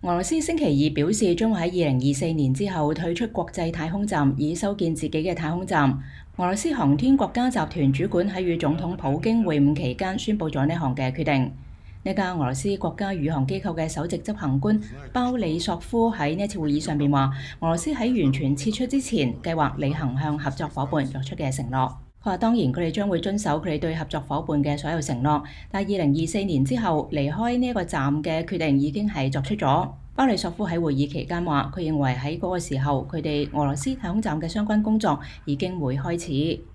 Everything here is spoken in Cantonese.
俄羅斯星期二表示，將會喺2024年之後退出國際太空站，以修建自己嘅太空站。俄羅斯航天國家集團主管喺與總統普京會晤期間宣佈咗呢項嘅決定。呢家俄羅斯國家宇航機構嘅首席執行官鮑里索夫喺呢次會議上邊話，俄羅斯喺完全撤出之前，計劃履行向合作伙伴作出嘅承諾。佢話當然佢哋將會遵守佢哋對合作伙伴嘅所有承諾，但係2024年之後離開呢一個站嘅決定已經係作出咗。鮑里索夫喺會議期間話，佢認為喺嗰個時候佢哋俄羅斯太空站嘅相關工作已經會開始。